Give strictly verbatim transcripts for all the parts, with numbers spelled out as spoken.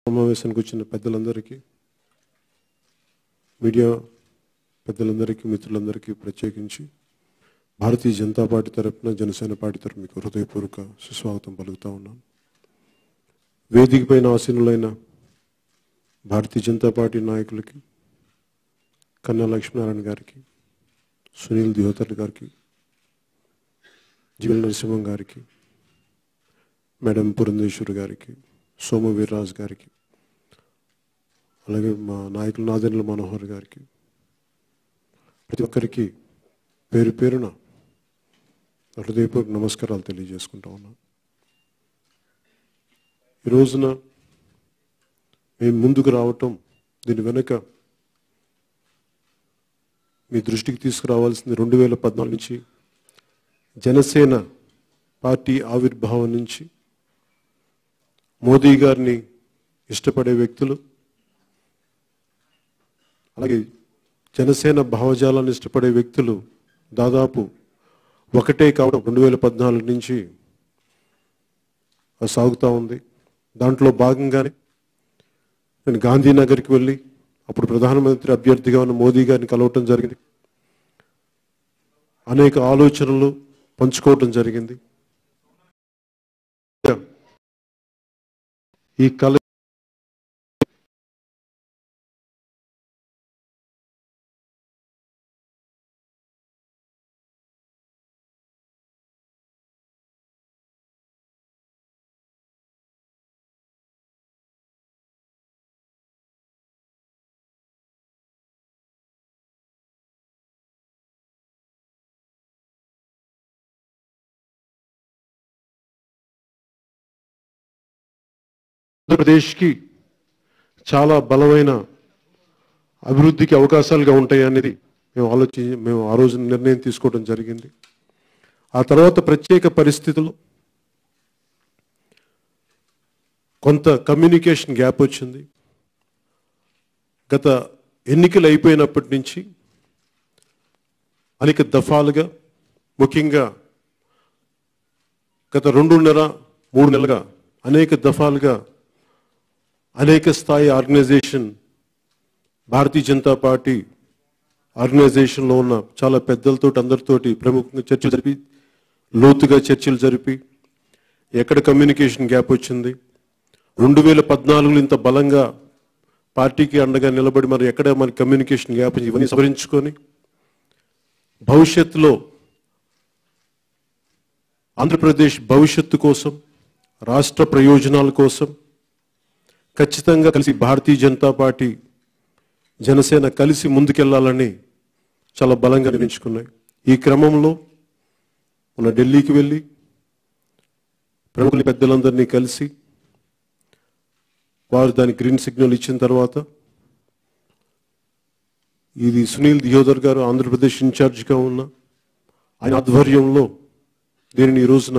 సమావేశానికి వచ్చిన పెద్దలందరికీ, మీడియా పెద్దలందరికీ, మిత్రులందరికీ ప్రత్యేకించి భారతీయ జనతా పార్టీ తరపున, జనసేన పార్టీ తరపున మీకు హృదయపూర్వక సుస్వాగతం పలుకుతా ఉన్నాను. వేదిక పైన ఆసీనులైన భారతీయ జనతా పార్టీ నాయకులకి, కన్నా లక్ష్మీనారాయణ గారికి, సునీల్ దియోతర్ గారికి, జీవన్ నరసింహం గారికి, మేడం పురంధేశ్వరి గారికి, సోమ వీర్రాజు గారికి, అలాగే మా నాయకులు నాదెండ్ల మనోహర్ గారికి, ప్రతి ఒక్కరికి పేరు పేరున హృదయపూర్వక నమస్కారాలు తెలియజేసుకుంటా ఉన్నాను. ఈ రోజున మేము ముందుకు రావటం, దీని వెనుక మీ దృష్టికి తీసుకురావాల్సింది రెండు వేల పద్నాలుగు నుంచి జనసేన పార్టీ ఆవిర్భావం నుంచి మోదీ గారిని ఇష్టపడే వ్యక్తులు, అలాగే జనసేన భావజాలాన్ని ఇష్టపడే వ్యక్తులు దాదాపు ఒకటే కావడం రెండు వేల పద్నాలుగు నుంచి సాగుతూ ఉంది. దాంట్లో భాగంగానే నేను గాంధీనగర్కి వెళ్ళి అప్పుడు ప్రధానమంత్రి అభ్యర్థిగా ఉన్న మోదీ గారిని కలవటం జరిగింది. అనేక ఆలోచనలు పంచుకోవటం జరిగింది. ఈ కల ఆంధ్రప్రదేశ్కి చాలా బలమైన అభివృద్ధికి అవకాశాలుగా ఉంటాయి అనేది మేము ఆలోచి మేము ఆ రోజు నిర్ణయం తీసుకోవడం జరిగింది. ఆ తర్వాత ప్రత్యేక పరిస్థితులు, కొంత కమ్యూనికేషన్ గ్యాప్ వచ్చింది. గత ఎన్నికలు అయిపోయినప్పటి నుంచి అనేక దఫాలుగా, ముఖ్యంగా గత రెండున్నర మూడు నెలలుగా అనేక దఫాలుగా అనేక స్థాయి ఆర్గనైజేషన్, భారతీయ జనతా పార్టీ ఆర్గనైజేషన్లో ఉన్న చాలా పెద్దలతో అందరితోటి ప్రముఖంగా చర్చలు జరిపి, లోతుగా చర్చలు జరిపి ఎక్కడ కమ్యూనికేషన్ గ్యాప్ వచ్చింది, రెండు వేల పద్నాలుగులో ఇంత బలంగా పార్టీకి అండగా నిలబడి మరి ఎక్కడ మన కమ్యూనికేషన్ గ్యాప్ ఇవన్నీ సవరించుకొని భవిష్యత్తులో ఆంధ్రప్రదేశ్ భవిష్యత్తు కోసం, రాష్ట్ర ప్రయోజనాల కోసం ఖచ్చితంగా కలిసి భారతీయ జనతా పార్టీ, జనసేన కలిసి ముందుకెళ్లాలని చాలా బలంగా నిర్ణయించుకున్నాయి. ఈ క్రమంలో మన ఢిల్లీకి వెళ్ళి ప్రముఖుల పెద్దలందరినీ కలిసి వారు దానికి గ్రీన్ సిగ్నల్ ఇచ్చిన తర్వాత ఇది సునీల్ దియోదర్ గారు ఆంధ్రప్రదేశ్ ఇన్ఛార్జిగా ఉన్న ఆయన ఆధ్వర్యంలో దీనిని ఈ రోజున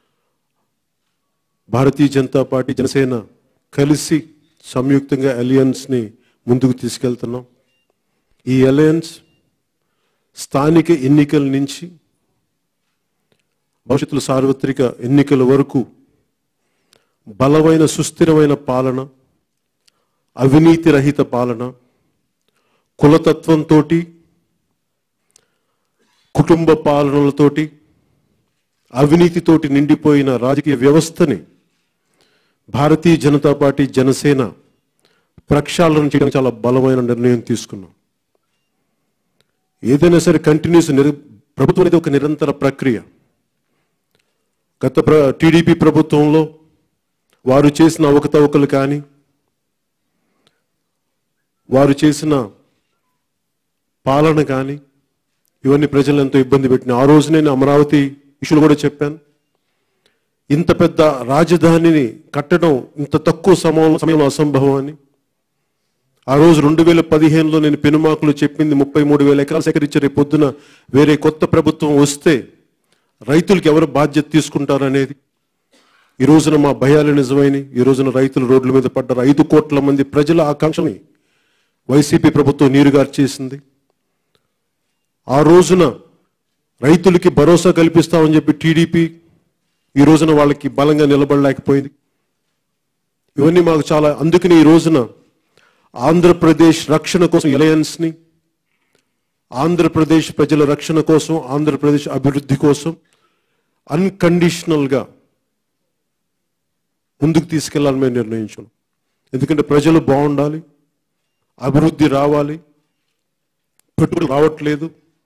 భారతీయ జనతా పార్టీ, జనసేన కలిసి సంయుక్తంగా అలయన్స్ని ముందుకు తీసుకెళ్తున్నాం. ఈ అలయన్స్ స్థానిక ఎన్నికల నుంచి భవిష్యత్తులో సార్వత్రిక ఎన్నికల వరకు బలమైన సుస్థిరమైన పాలన, అవినీతి రహిత పాలన, కులతత్వంతో, కుటుంబ పాలనలతోటి, అవినీతితోటి నిండిపోయిన రాజకీయ వ్యవస్థని భారతీయ జనతా పార్టీ, జనసేన ప్రక్షాళన చేయడానికి చాలా బలమైన నిర్ణయం తీసుకున్నాం. ఏదైనా సరే కంటిన్యూస్ నిర ప్రభుత్వం అనేది ఒక నిరంతర ప్రక్రియ. గత ప్ర టీడీపీ ప్రభుత్వంలో వారు చేసిన అవకతవకలు కానీ, వారు చేసిన పాలన కానీ ఇవన్నీ ప్రజలు ఎంతో ఇబ్బంది పెట్టిన. ఆ రోజు నేను అమరావతి ఇష్యూలు కూడా చెప్పాను. ఇంత పెద్ద రాజధానిని కట్టడం ఇంత తక్కువ సమయం సమయంలో అసంభవం అని. ఆ రోజు రెండు వేల పదిహేనులో నేను పెనుమాకులు చెప్పింది ముప్పై మూడు వేల ఎకరాలు సేకరించే రేపు పొద్దున వేరే కొత్త ప్రభుత్వం వస్తే రైతులకు ఎవరు బాధ్యత తీసుకుంటారనేది. ఈ రోజున మా భయాలు నిజమైనవి. ఈ రోజున రైతులు రోడ్ల మీద పడ్డారు. ఐదు కోట్ల మంది ప్రజల ఆకాంక్షని వైసీపీ ప్రభుత్వం నీరుగార్చేసింది. ఆ రోజున రైతులకి భరోసా కల్పిస్తామని చెప్పి టీడీపీ ఈ రోజున వాళ్ళకి బలంగా నిలబడలేకపోయింది. ఇవన్నీ మాకు చాలా, అందుకని ఈ రోజున ఆంధ్రప్రదేశ్ రక్షణ కోసం అలయన్స్ని, ఆంధ్రప్రదేశ్ ప్రజల రక్షణ కోసం, ఆంధ్రప్రదేశ్ అభివృద్ధి కోసం అన్కండిషనల్గా ముందుకు తీసుకెళ్లాలని మేము నిర్ణయించుకున్నాం. ఎందుకంటే ప్రజలు బాగుండాలి, అభివృద్ధి రావాలి, పెట్టుబడులు రావట్లేదు.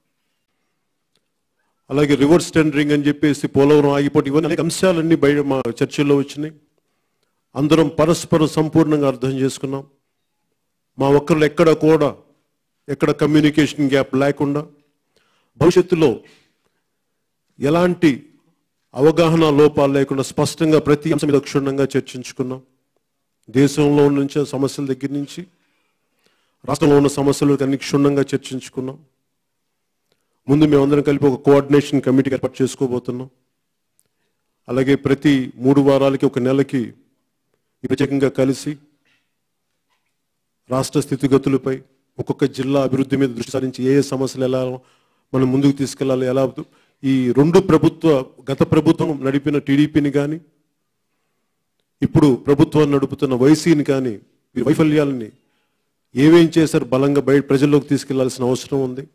అలాగే రివర్స్ టెండరింగ్ అని చెప్పేసి పోలవరం ఆగిపోతే ఇవన్నీ అనేక అంశాలన్నీ బయట మా చర్చల్లో వచ్చినాయి. అందరం పరస్పరం సంపూర్ణంగా అర్థం చేసుకున్నాం. మా ఒక్కరు ఎక్కడ కూడా ఎక్కడ కమ్యూనికేషన్ గ్యాప్ లేకుండా భవిష్యత్తులో ఎలాంటి అవగాహన లోపాలు లేకుండా స్పష్టంగా ప్రతి అంశం మీద క్షుణ్ణంగా చర్చించుకున్నాం. దేశంలో నుంచి సమస్యల దగ్గర నుంచి రాష్ట్రంలో ఉన్న సమస్యలు అన్ని క్షుణ్ణంగా చర్చించుకున్నాం. ముందు మేమందరం కలిపి ఒక కోఆర్డినేషన్ కమిటీ ఏర్పాటు చేసుకోబోతున్నాం. అలాగే ప్రతి మూడు వారాలకి ఒక నెలకి ప్రత్యేకంగా కలిసి రాష్ట్ర స్థితిగతులపై, ఒక్కొక్క జిల్లా అభివృద్ధి మీద దృష్టి సారించి ఏ ఏ సమస్యలు ఎలా మనం ముందుకు తీసుకెళ్లాలి, ఎలా ఈ రెండు ప్రభుత్వ గత ప్రభుత్వం నడిపిన టీడీపీని కానీ ఇప్పుడు ప్రభుత్వాన్ని నడుపుతున్న వైసీని కానీ ఈ వైఫల్యాలని ఏమేం చేశారు బలంగా బయట ప్రజల్లోకి తీసుకెళ్లాల్సిన అవసరం ఉంది.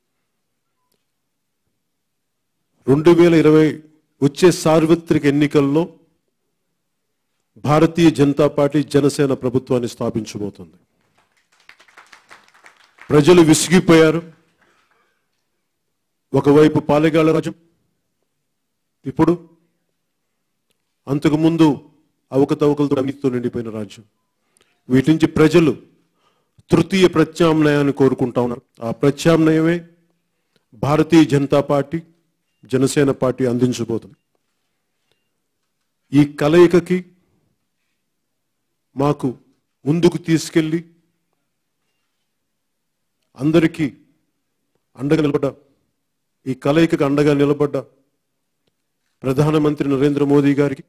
రెండు వేల ఇరవై వచ్చే సార్వత్రిక ఎన్నికల్లో భారతీయ జనతా పార్టీ జనసేన ప్రభుత్వాన్ని స్థాపించబోతుంది. ప్రజలు విసిగిపోయారు. ఒకవైపు పాలెగాళ్ల రాజ్యం, ఇప్పుడు అంతకుముందు అవకతవకలతో అవినీతితో నిండిపోయిన రాజ్యం. వీటి నుంచి ప్రజలు తృతీయ ప్రత్యామ్నాయాన్ని కోరుకుంటా ఉన్నారు. ఆ ప్రత్యామ్నాయమే భారతీయ జనతా పార్టీ, జనసేన పార్టీ అందించబోతుంది. ఈ కలయికకి మాకు ముందుకు తీసుకెళ్ళి అందరికీ అండగా నిలబడ్డ, ఈ కలయికకు అండగా నిలబడ్డ ప్రధానమంత్రి నరేంద్ర మోదీ గారికి,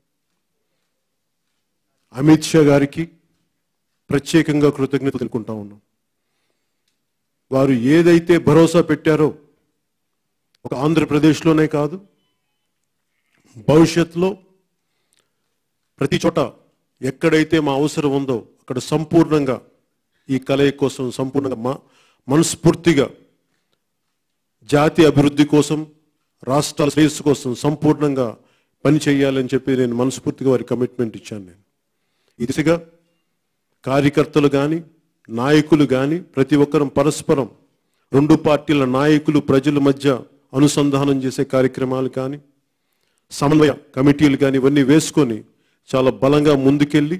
అమిత్ షా గారికి ప్రత్యేకంగా కృతజ్ఞతలు తెలుపుకుంటా ఉన్నాం. వారు ఏదైతే భరోసా పెట్టారో ఒక ఆంధ్రప్రదేశ్లోనే కాదు, భవిష్యత్తులో ప్రతి చోట ఎక్కడైతే మా అవసరం ఉందో అక్కడ సంపూర్ణంగా ఈ కలయిక కోసం సంపూర్ణంగా మా మనస్ఫూర్తిగా జాతి అభివృద్ధి కోసం, రాష్ట్రాల శ్రేయస్సు కోసం సంపూర్ణంగా పని చేయాలని చెప్పి నేను మనస్ఫూర్తిగా వారి కమిట్మెంట్ ఇచ్చాను. నేను ఈ దిశగా కార్యకర్తలు కానీ నాయకులు కానీ ప్రతి ఒక్కరం పరస్పరం రెండు పార్టీల నాయకులు ప్రజల మధ్య అనుసంధానం చేసే కార్యక్రమాలు కానీ, సమన్వయ కమిటీలు కానీ ఇవన్నీ వేసుకొని చాలా బలంగా ముందుకెళ్ళి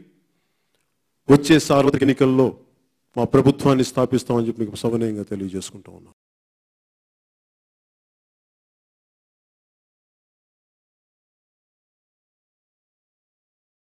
వచ్చే సార్వత్రిక ఎన్నికల్లో మా ప్రభుత్వాన్ని స్థాపిస్తామని చెప్పి మీకు సవినయంగా తెలియజేసుకుంటా ఉన్నాను.